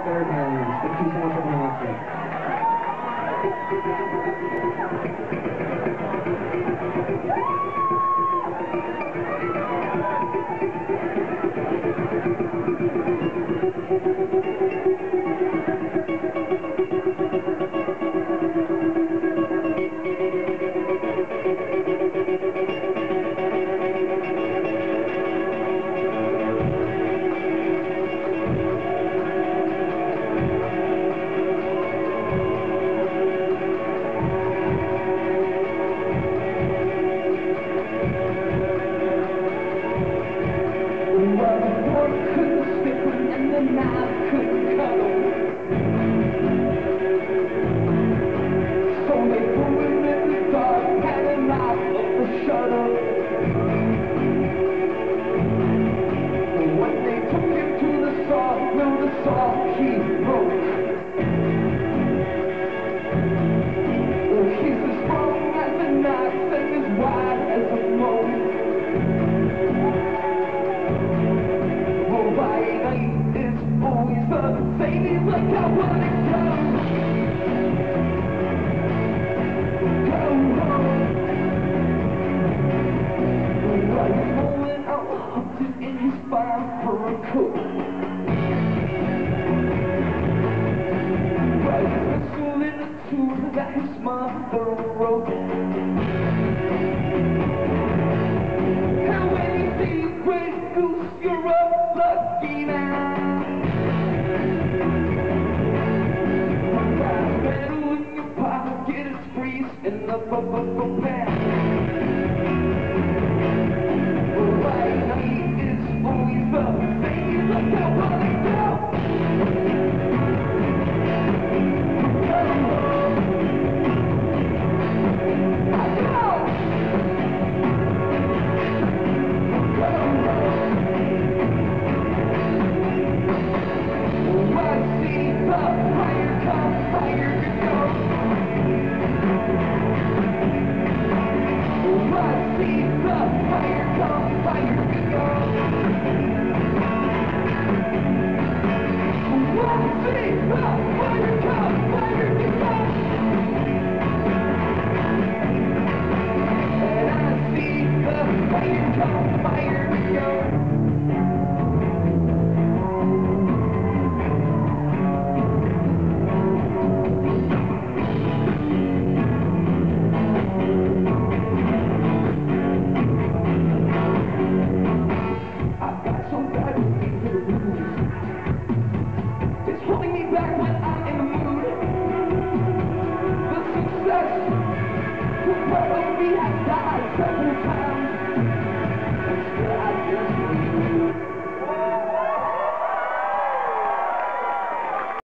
there, and thank you so much for coming on stage. That his mother wrote. And when you see Great Goose, you're a lucky man. One glass metal in your pocket is freeze in the bubble pan. Right night is always the same. Look how well they go. What we have